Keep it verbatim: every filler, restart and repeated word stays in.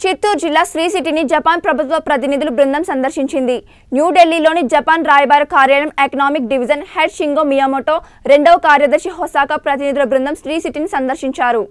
చిత్తూరు జిల్లా శ్రీ సిటీని జపాన్ ప్రభుత్వ ప్రతినిధుల బృందం సందర్శించింది. న్యూఢిల్లీలోని జపాన్ రాయబార కార్యాలయం economic division head Shingo Miyamoto, రెండవ కార్యదర్శి హొసాకా ప్రతినిధుల బృందం శ్రీ సిటీని సందర్శించారు.